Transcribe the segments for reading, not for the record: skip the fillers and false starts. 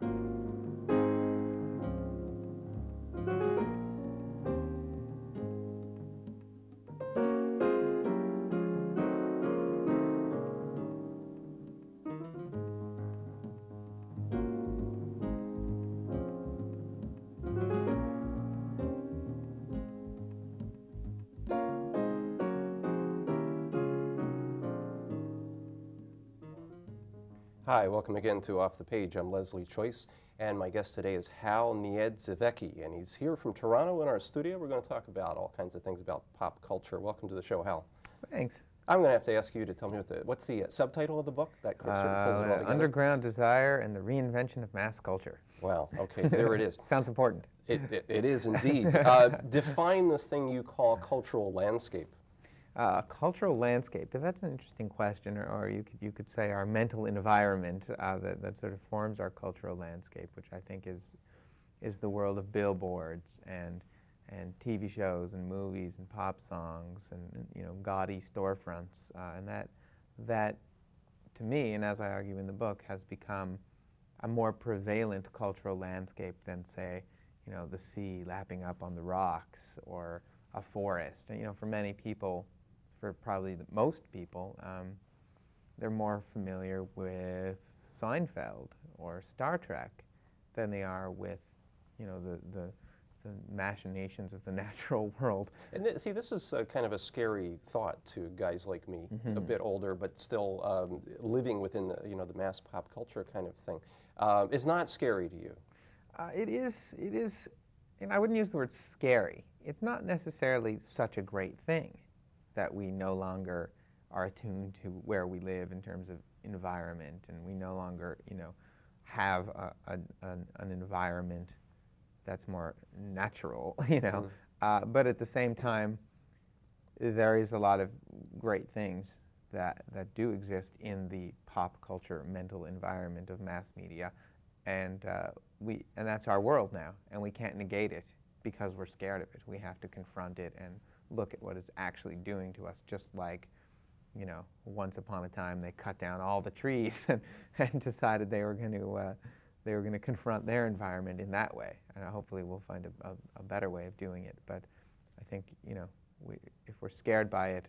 Hi, welcome again to Off the Page. I'm Leslie Choice, and my guest today is Hal Niedzwiecki, and he's here from Toronto in our studio. We're going to talk about all kinds of things about pop culture. Welcome to the show, Hal. Thanks. I'm going to have to ask you to tell me what's the subtitle of the book that sort of pulls it all together? Underground Desire and the Reinvention of Mass Culture. Wow, okay, there it is. Sounds important. It is indeed. Define this thing you call cultural landscape. Cultural landscape, that's an interesting question, or you could say our mental environment that sort of forms our cultural landscape, which I think is the world of billboards and TV shows and movies and pop songs and gaudy storefronts, and that to me, and as I argue in the book, has become a more prevalent cultural landscape than, say, the sea lapping up on the rocks or a forest. And, for many people, for probably most people, they're more familiar with Seinfeld or Star Trek than they are with, the machinations of the natural world. And see, this is kind of a scary thought to guys like me, a bit older, but still living within the, the mass pop culture kind of thing. It's not scary to you. It is, and I wouldn't use the word scary. It's not necessarily such a great thing that we no longer are attuned to where we live in terms of environment, and we no longer, have an environment that's more natural, but at the same time, there is a lot of great things that do exist in the pop culture mental environment of mass media, and that's our world now, and we can't negate it because we're scared of it. We have to confront it and look at what it's actually doing to us, just like, once upon a time they cut down all the trees and decided they were going to confront their environment in that way. And hopefully we'll find a better way of doing it. But I think, if we're scared by it,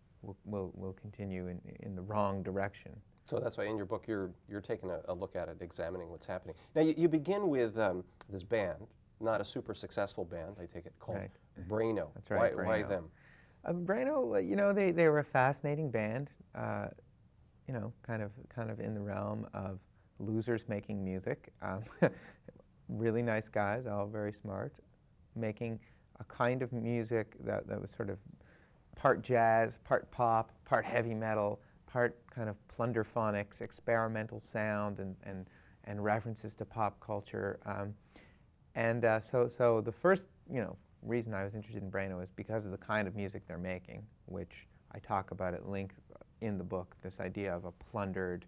we'll continue in the wrong direction. So that's why in your book you're taking a look at it, examining what's happening. Now you begin with this band, not a super successful band, I take it, called Braino. That's right. Why them? Braino, they were a fascinating band, kind of in the realm of losers making music. Really nice guys, all very smart, making a kind of music that was sort of part jazz, part pop, part heavy metal, part kind of plunderphonics, experimental sound, and references to pop culture. So the first, reason I was interested in Braino is because of the kind of music they're making, which I talk about at length in the book, this idea of a plundered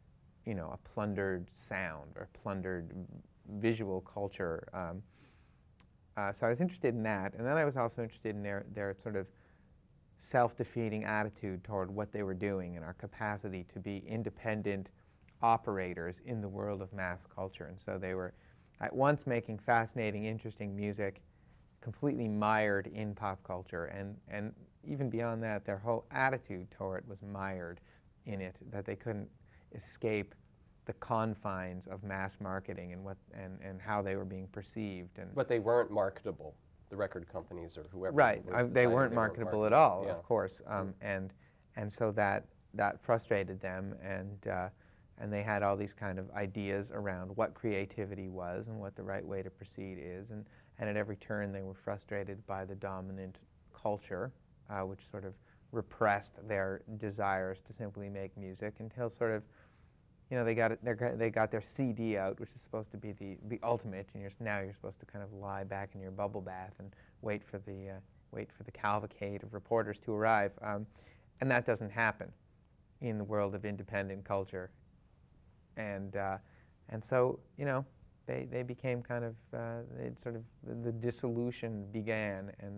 sound or plundered visual culture. So I was interested in that, and then I was also interested in their sort of self-defeating attitude toward what they were doing and our capacity to be independent operators in the world of mass culture. And so they were at once making fascinating, interesting music, completely mired in pop culture, and even beyond that, their whole attitude toward it was mired in it, that they couldn't escape the confines of mass marketing and how they were being perceived. But they weren't marketable, the record companies or whoever. Right, they weren't marketable at all, yeah. Of course, and so that frustrated them, and they had all these kind of ideas around what creativity was and what the right way to proceed is, and at every turn they were frustrated by the dominant culture, which sort of repressed their desires to simply make music until sort of, they got their CD out, which is supposed to be the ultimate, and now you're supposed to kind of lie back in your bubble bath and wait for the cavalcade of reporters to arrive, and that doesn't happen in the world of independent culture, and so they became kind of the dissolution began, and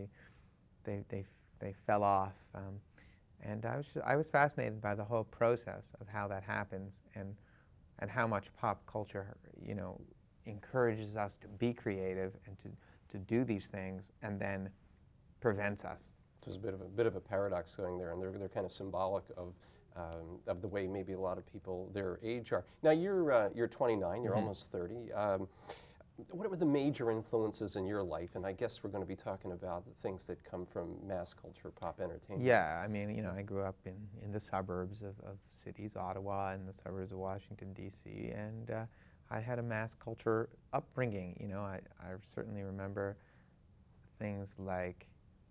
they fell off. And I was fascinated by the whole process of how that happens, and and how much pop culture, you know, encourages us to be creative and to do these things, and then prevents us. There's a bit of a paradox going there, and they're kind of symbolic of the way maybe a lot of people their age are. Now you're 29, you're almost 30. What were the major influences in your life? And I guess we're going to be talking about the things that come from mass culture, pop entertainment. Yeah, I mean, you know, I grew up in the suburbs of cities, Ottawa, and the suburbs of Washington, D.C., and I had a mass culture upbringing. You know, I certainly remember things like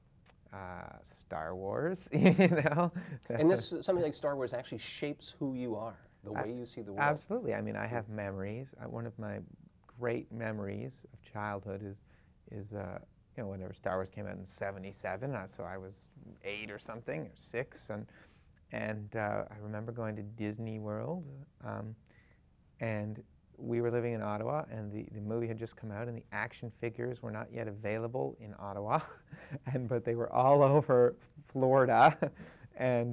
Star Wars, you know. And this, something like Star Wars actually shapes who you are, the way you see the world. Absolutely. I mean, I have memories. One of my great memories of childhood is you know, whenever Star Wars came out in '77, so I was 8 or something, or 6, and I remember going to Disney World, and we were living in Ottawa, and the movie had just come out, and the action figures were not yet available in Ottawa, but they were all over Florida, and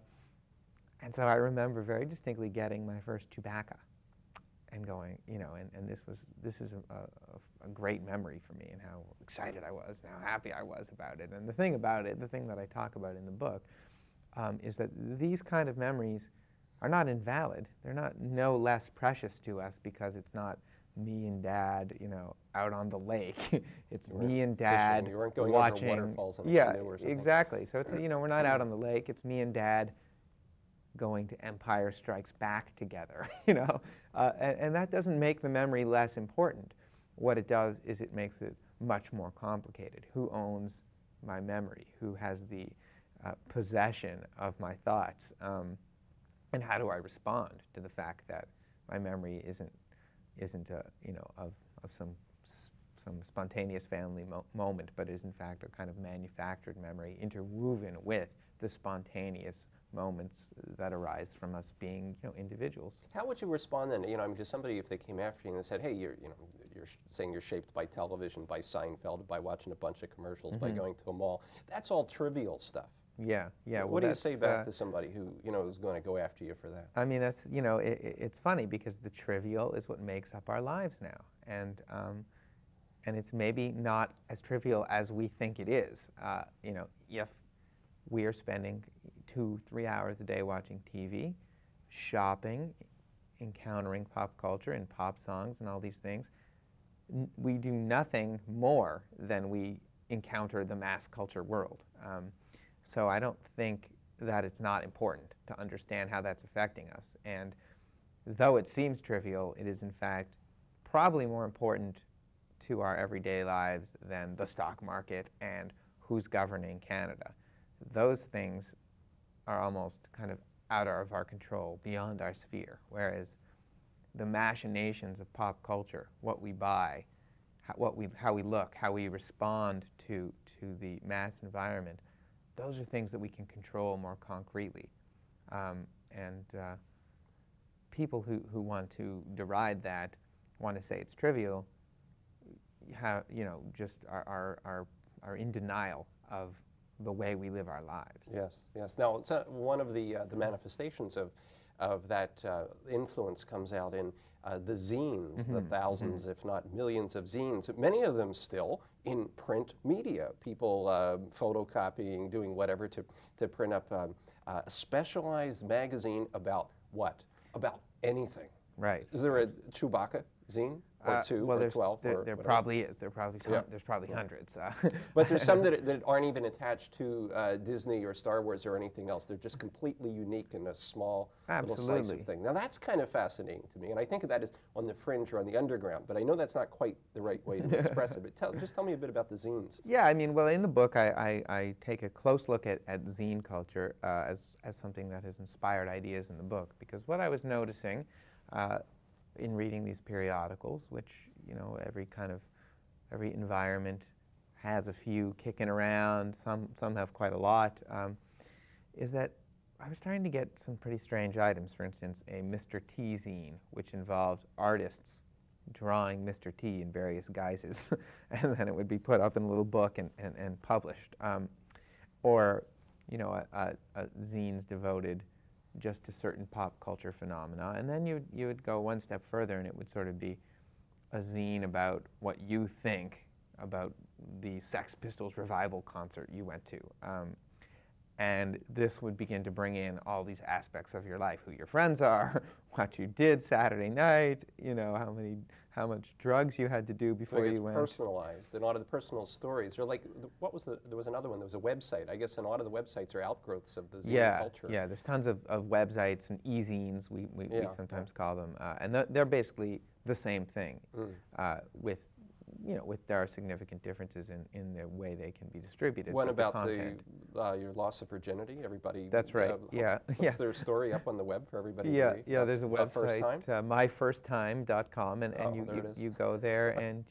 so I remember very distinctly getting my first Chewbacca, and going, you know, and this is a great memory for me, and how excited I was, and how happy I was about it. And the thing about it, the thing that I talk about in the book, is that these kind of memories are not invalid. They're not no less precious to us because it's not me and Dad, you know, out on the lake. It's me and Dad fishing. You weren't going watching over waterfalls in a canoe or something. Exactly. So it's, you know, we're not out on the lake. It's me and Dad going to Empire Strikes Back together, you know, and that doesn't make the memory less important. What it does is it makes it much more complicated. Who owns my memory? Who has the possession of my thoughts? And how do I respond to the fact that my memory isn't you know, of some spontaneous family moment, but is in fact a kind of manufactured memory interwoven with the spontaneous moments that arise from us being, you know, individuals. How would you respond then? You know, I mean, to somebody, if they came after you and they said, "Hey, you're saying you're shaped by television, by Seinfeld, by watching a bunch of commercials, by going to a mall. That's all trivial stuff." Yeah, yeah. What do you say back to somebody who, you know, is going to go after you for that? I mean, that's, you know, it's funny because the trivial is what makes up our lives now, and it's maybe not as trivial as we think it is. You know, if we are spending 2-3 hours a day watching TV, shopping, encountering pop culture and pop songs and all these things, we do nothing more than we encounter the mass culture world. So I don't think that it's not important to understand how that's affecting us. And though it seems trivial, it is in fact probably more important to our everyday lives than the stock market and who's governing Canada. Those things are almost kind of out of our control, beyond our sphere, whereas the machinations of pop culture, what we buy, how we look, how we respond to the mass environment, those are things that we can control more concretely. People who want to deride that, want to say it's trivial, you know, just are in denial of the way we live our lives. Yes, yes. Now, it's, one of the manifestations of that influence comes out in the zines, the thousands, if not millions of zines, many of them still in print media, people photocopying, doing whatever to print up a specialized magazine about what? About anything. Right. Is there a Chewbacca zine? Or 2 well, or 12? There probably is. There's probably hundreds. But there's some that aren't even attached to Disney or Star Wars or anything else. They're just completely unique in a small little slice of thing. Now that's kind of fascinating to me, and I think of that as on the fringe or on the underground, but I know that's not quite the right way to express it. But just tell me a bit about the zines. Yeah, I mean, well, in the book I take a close look at zine culture as something that has inspired ideas in the book, because what I was noticing in reading these periodicals, which, you know, every environment has a few kicking around, some have quite a lot, is that I was trying to get some pretty strange items. For instance, a Mr. T zine, which involved artists drawing Mr. T in various guises, and then it would be put up in a little book and published. Or, you know, zines devoted just to certain pop culture phenomena. And then you would go one step further, and it would sort of be a zine about what you think about the Sex Pistols revival concert you went to. And this would begin to bring in all these aspects of your life: who your friends are, what you did Saturday night, you know, how much drugs you had to do before you went. It's personalized, and a lot of the personal stories are like, there was another one, there was a website. I guess, and a lot of the websites are outgrowths of the zine culture. Yeah, there's tons of websites and e-zines, we sometimes call them, and they're basically the same thing, with there are significant differences in the way they can be distributed. What about your loss of virginity? Everybody. That's right. Puts their story up on the web for everybody. Yeah, there's a website, First Time? myfirsttime.com, and you go there and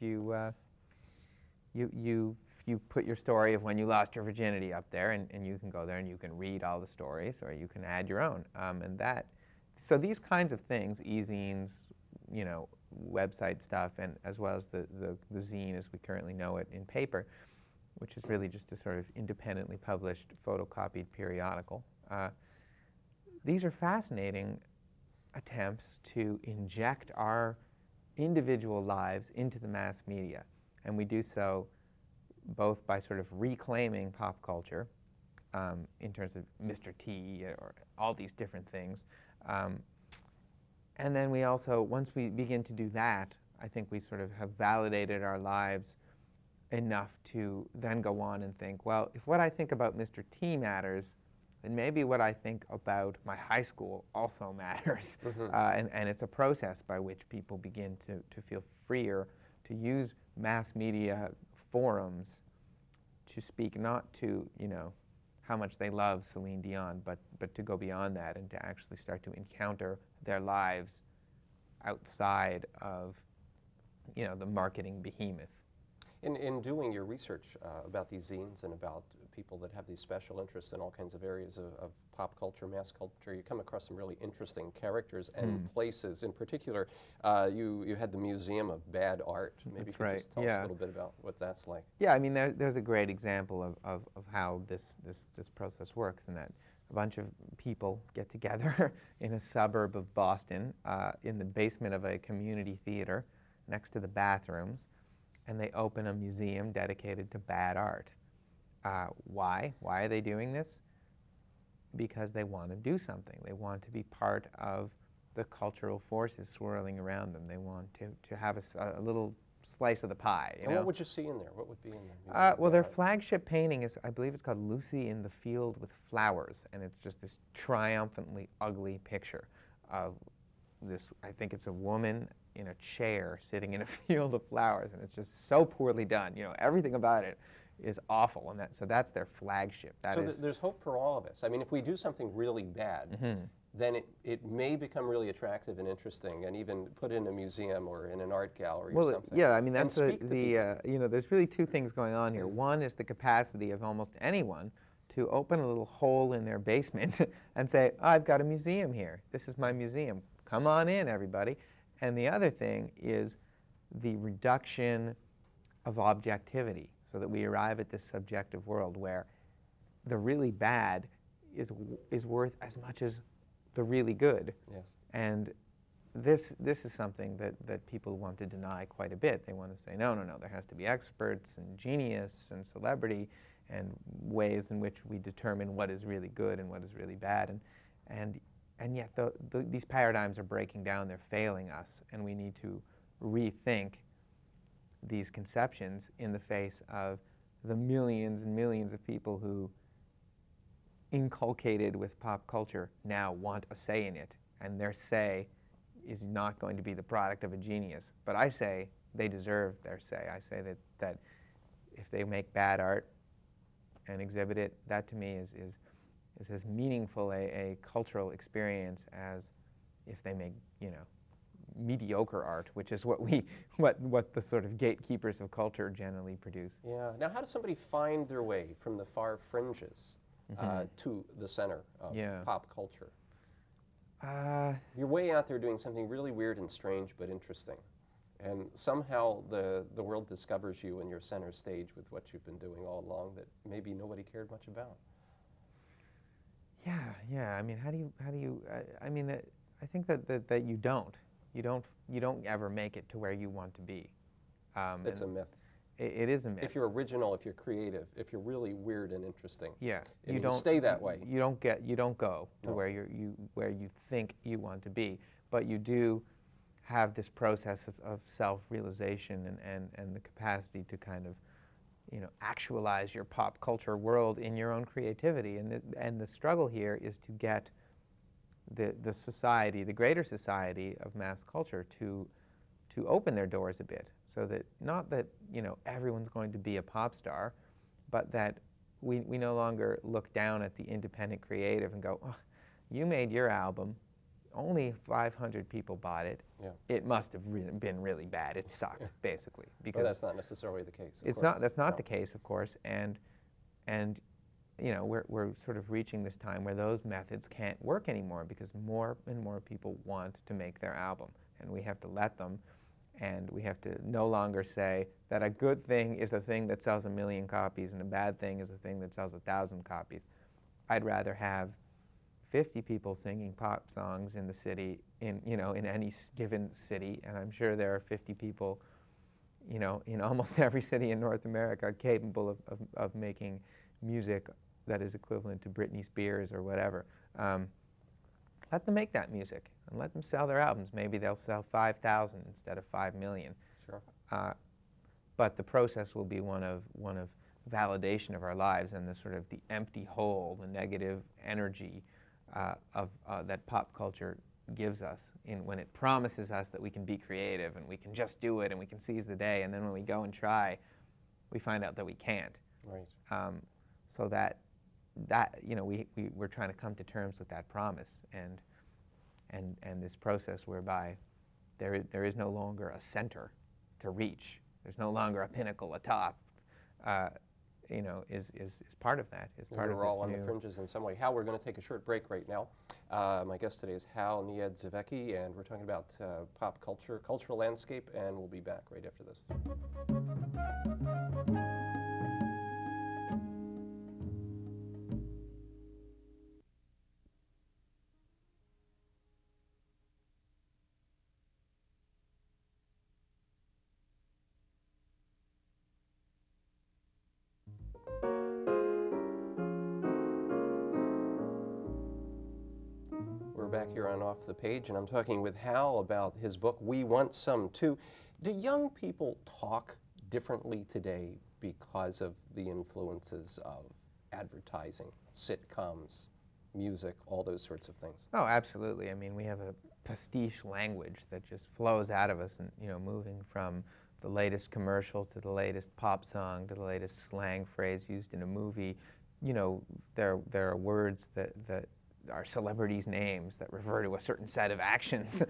you put your story of when you lost your virginity up there, and you can go there and you can read all the stories, or you can add your own, so these kinds of things, e-zines, website stuff, and as well as the zine as we currently know it in paper, which is really just a sort of independently published photocopied periodical. These are fascinating attempts to inject our individual lives into the mass media, and we do so both by sort of reclaiming pop culture in terms of Mr. T or all these different things. And then we also, once we begin to do that, I think we sort of have validated our lives enough to then go on and think, well, if what I think about Mr. T matters, then maybe what I think about my high school also matters. And it's a process by which people begin to feel freer to use mass media forums to speak not to, how much they love Celine Dion, but to go beyond that and to actually start to encounter their lives outside of, the marketing behemoth. In doing your research about these zines and about people that have these special interests in all kinds of areas of pop culture, mass culture, you come across some really interesting characters and places. In particular, you had the Museum of Bad Art. Maybe you could just tell us a little bit about what that's like. Yeah, I mean, there's a great example of how this process works, in that a bunch of people get together in a suburb of Boston in the basement of a community theater next to the bathrooms, and they open a museum dedicated to bad art. Why? Why are they doing this? Because they want to do something. They want to be part of the cultural forces swirling around them. They want to have a little slice of the pie. And what would you see in there? What would be in there? Well, their flagship painting is, I believe it's called Lucy in the Field with Flowers, and it's just this triumphantly ugly picture of this, I think it's a woman in a chair sitting in a field of flowers, and it's just so poorly done. Everything about it is awful, and so that's their flagship. There's hope for all of us. I mean, if we do something really bad, then it may become really attractive and interesting, and even put in a museum or in an art gallery or something. Yeah, I mean, that's there's really two things going on here. One is the capacity of almost anyone to open a little hole in their basement and say, I've got a museum here. This is my museum. Come on in, everybody. And the other thing is the reduction of objectivity, so that we arrive at this subjective world where the really bad is worth as much as the really good. Yes. And this is something that people want to deny quite a bit. They want to say, no, there has to be experts and genius and celebrity and ways in which we determine what is really good and what is really bad. And yet these paradigms are breaking down, they're failing us, and we need to rethink these conceptions in the face of the millions and millions of people who, inculcated with pop culture, now want a say in it, and their say is not going to be the product of a genius. But I say they deserve their say. I say that if they make bad art and exhibit it, that to me is as meaningful a cultural experience as if they make, mediocre art, which is what the sort of gatekeepers of culture generally produce. Yeah. Now, how does somebody find their way from the far fringes to the center of pop culture? You're way out there doing something really weird and strange but interesting. And somehow the world discovers you and you're center stage with what you've been doing all along that maybe nobody cared much about. Yeah. I mean, how do you? I mean, I think that you don't ever make it to where you want to be. It's a myth. It is a myth. If you're original, if you're creative, if you're really weird and interesting, yeah, you don't stay that way. You don't go to where you think you want to be, but you do have this process of self-realization and the capacity to kind of, actualize your pop culture world in your own creativity. And the struggle here is to get the society, the greater society of mass culture, to open their doors a bit, so that not that everyone's going to be a pop star, but that we no longer look down at the independent creative and go, oh, you made your album, only 500 people bought it. Yeah. It must have been really bad. It sucked, basically. Because that's not necessarily the case. That's not the case, of course, and we're sort of reaching this time where those methods can't work anymore, because more and more people want to make their album, and we have to let them. And we have to no longer say that a good thing is a thing that sells 1 million copies and a bad thing is a thing that sells 1,000 copies. I'd rather have 50 people singing pop songs in the city, in any given city, and I'm sure there are 50 people, in almost every city in North America capable of making music that is equivalent to Britney Spears or whatever. Let them make that music and let them sell their albums. Maybe they'll sell 5,000 instead of 5 million. Sure. But the process will be one of validation of our lives, and the sort of the empty hole, the negative energy that pop culture gives us when it promises us that we can be creative and we can just do it and we can seize the day, and then when we go and try, we find out that we can't. Right. So that we're trying to come to terms with that promise, and this process whereby there is no longer a center to reach. There's no longer a pinnacle atop. Is part of that. Is part of we're all on the fringes in some way. Hal, we're going to take a short break right now. My guest today is Hal Niedzwiecki, and we're talking about pop culture, cultural landscape, and we'll be back right after this. Back here on Off the Page, and I'm talking with Hal about his book, We Want Some Too. Do young people talk differently today because of the influences of advertising, sitcoms, music, all those sorts of things? Oh, absolutely. I mean, we have a pastiche language that just flows out of us, and moving from the latest commercial to the latest pop song to the latest slang phrase used in a movie. There are words that are celebrities' names that refer to a certain set of actions.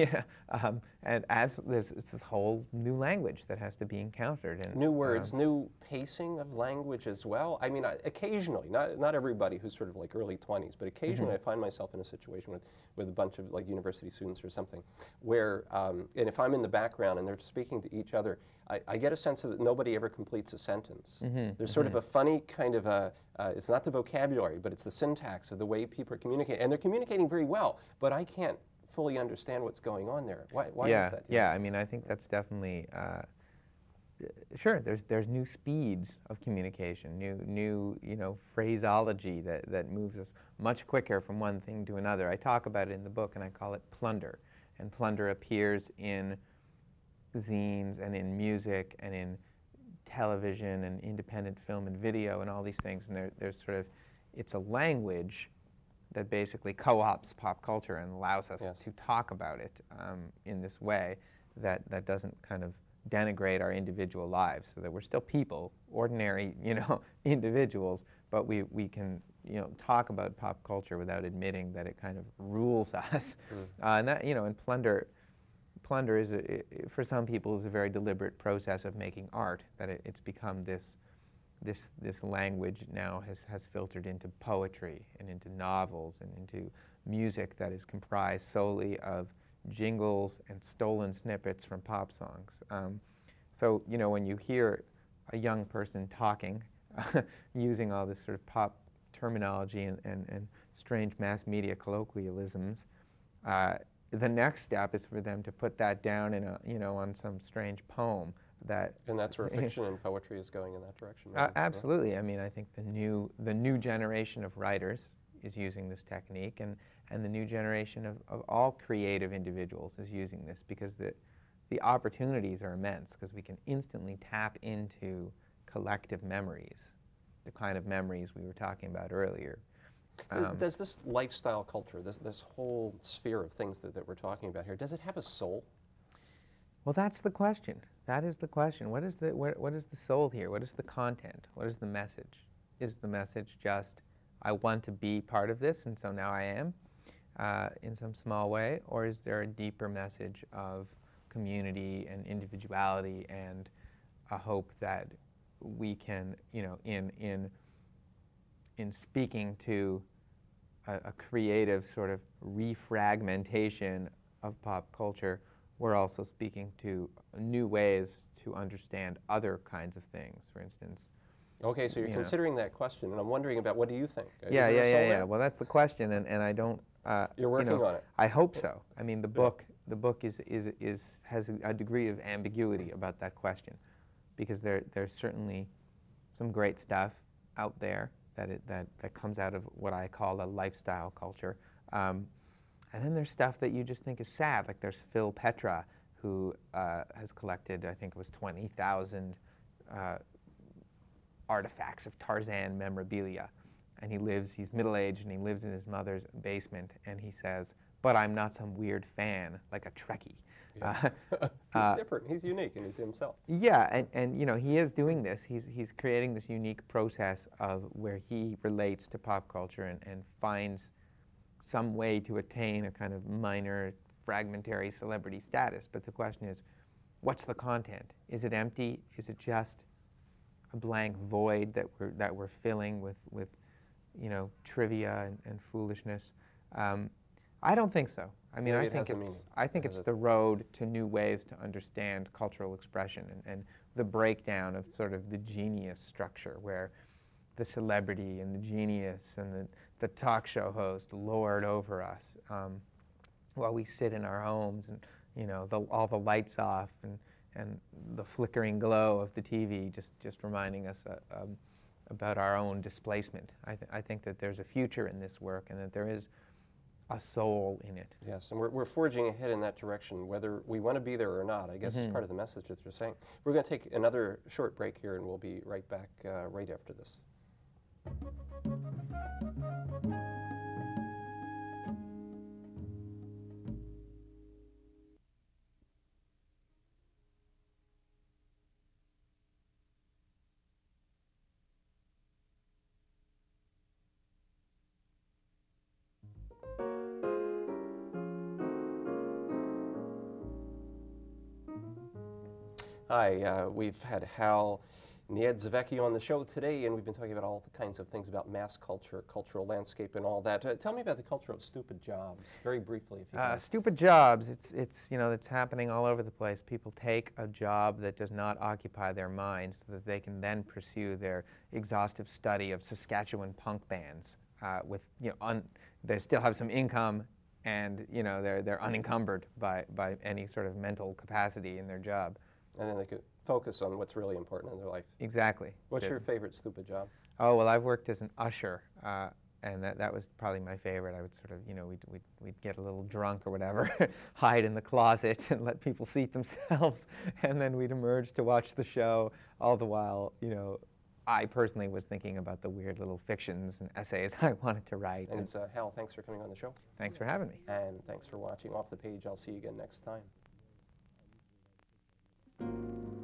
And it's this whole new language that has to be encountered. And new words, new pacing of language as well. I mean, occasionally, not everybody who's sort of like early 20s, but occasionally I find myself in a situation with a bunch of like university students or something, where, and if I'm in the background and they're speaking to each other, I get a sense that nobody ever completes a sentence. There's sort of a funny kind of it's not the vocabulary, but it's the syntax of the way people are communicating. And they're communicating very well, but I can't fully understand what's going on there. Why is that? Yeah, I mean, I think that's definitely, sure, there's new speeds of communication, new phraseology that moves us much quicker from one thing to another. I talk about it in the book, and I call it plunder. And plunder appears in zines and in music and in television and independent film and video and all these things, and there's sort of, it's a language that basically co-opts pop culture and allows us to talk about it in this way that doesn't kind of denigrate our individual lives, so that we're still people, ordinary, individuals, but we can, talk about pop culture without admitting that it kind of rules us. And that, and plunder is, for some people, is a very deliberate process of making art, that it's become this language now has filtered into poetry and into novels and into music that is comprised solely of jingles and stolen snippets from pop songs. So, when you hear a young person talking, using all this sort of pop terminology and strange mass media colloquialisms. The next step is for them to put that down in a, on some strange poem that. And that's where fiction and poetry is going in that direction. Right? Absolutely. I mean, I think the new generation of writers is using this technique, and the new generation of all creative individuals is using this, because the opportunities are immense, because we can instantly tap into collective memories, the kind of memories we were talking about earlier. Does this lifestyle culture, this whole sphere of things that we're talking about here, does it have a soul? Well, that's the question. That is the question. What is the soul here? What is the content? What is the message? Is the message just, I want to be part of this, and so now I am, in some small way? Or is there a deeper message of community and individuality and a hope that we can, in speaking to a creative sort of refragmentation of pop culture, we're also speaking to new ways to understand other kinds of things, for instance. Okay, so you're considering that question, and I'm wondering about, what do you think? Yeah. Well, that's the question, and I don't. You're working on it. I hope so. I mean, the book has a degree of ambiguity about that question, because there's certainly some great stuff out there that comes out of what I call a lifestyle culture. And then there's stuff that you just think is sad, like there's Phil Petra, who has collected, I think it was 20,000 artifacts of Tarzan memorabilia. And he's middle-aged, and he lives in his mother's basement, and he says, but I'm not some weird fan, like a Trekkie. Yeah. He's different, he's unique, and he's himself. Yeah, and he is doing this. He's creating this unique process of where he relates to pop culture and finds some way to attain a kind of minor, fragmentary celebrity status. But the question is, what's the content? Is it empty? Is it just a blank void that we're filling with trivia and foolishness? I don't think so. I mean, I think it's the road to new ways to understand cultural expression and the breakdown of sort of the genius structure, where the celebrity and the genius and the talk show host lord over us while we sit in our homes, and all the lights off and the flickering glow of the TV just reminding us about our own displacement. I think that there's a future in this work, and that there is a soul in it. Yes, and we're forging ahead in that direction, whether we want to be there or not. I guess it's part of the message that you're saying. We're going to take another short break here, and we'll be right back right after this. Hi, we've had Hal Niedzwiecki on the show today, and we've been talking about all the kinds of things about mass culture, cultural landscape, and all that. Tell me about the culture of stupid jobs, very briefly, if you can. Stupid jobs, it's happening all over the place. People take a job that does not occupy their minds so that they can then pursue their exhaustive study of Saskatchewan punk bands they still have some income, and they're unencumbered by any sort of mental capacity in their job. And then they could focus on what's really important in their life. Exactly. What's your favorite stupid job? Oh, well, I've worked as an usher, and that was probably my favorite. I would sort of, we'd get a little drunk or whatever, hide in the closet and let people seat themselves, and then we'd emerge to watch the show, all the while, I personally was thinking about the weird little fictions and essays I wanted to write. And it's Hal, thanks for coming on the show. Thanks for having me. And thanks for watching Off the Page. I'll see you again next time.